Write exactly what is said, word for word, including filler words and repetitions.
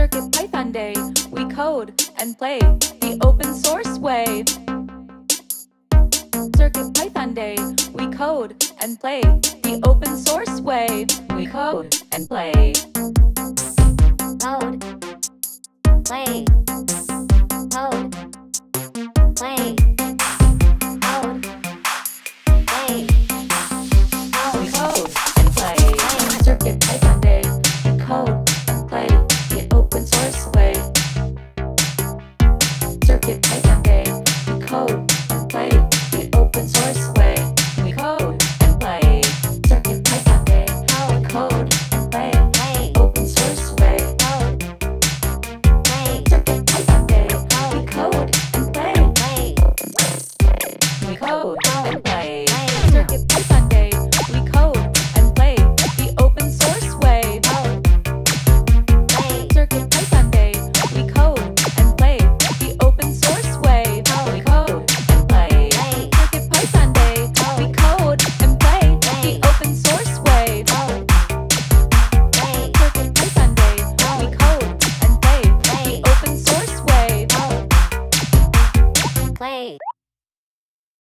CircuitPython Day, we code and play the open source way. CircuitPython Day, we code and play the open source way. We code and play. Code. Play. Code. Play. Code. Play. We code and play. CircuitPython Day, we code and play the open source way. CircuitPython Day, we code and play the open source way. We code and play. CircuitPython Day, we code and play the open source way. CircuitPython Day, we code and play open source way. We code and play. CircuitPython Day, we code and play the open source way. CircuitPython Day, we code and play the open source way. We code and play. CircuitPython Day, we code and play the open source way.